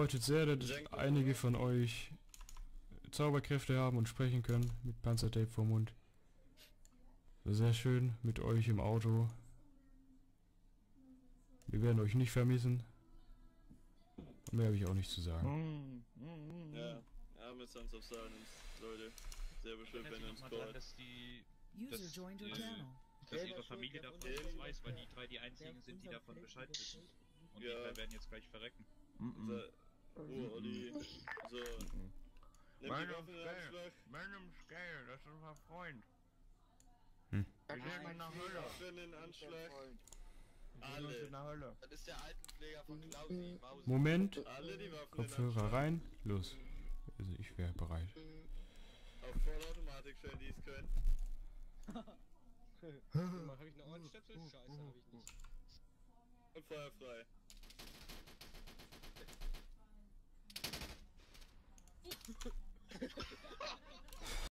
bedeutet sehr, dass einige von euch Zauberkräfte haben und sprechen können mit Panzertape vorm Mund. Sehr schön mit euch im Auto. Wir werden euch nicht vermissen. Mehr habe ich auch nicht zu sagen. Ja, Arme Sons of Silence, Leute. Sehr bestimmt, wenn ihr uns callt. Dass ihre Familie davon nichts weiß, weil die drei die einzigen sind, die davon Bescheid wissen. Und die drei werden jetzt gleich verrecken. Olli. So. Nimm die Waffen in Anschlag. Meinem Scale, das ist unser Freund. Hm. Wir gehen nach Hölle. Waffen in Anschlag. Alle. Nach Hölle. Das ist der Altenpfleger von Klausi. Moment. Alle die Waffen Kopfhörer rein. Los. Also ich wäre bereit. Auf Vollautomatik stellen, die es können. Hab ich eine Ohrenstöpsel? Scheiße, hab ich nicht. Und Feuer frei.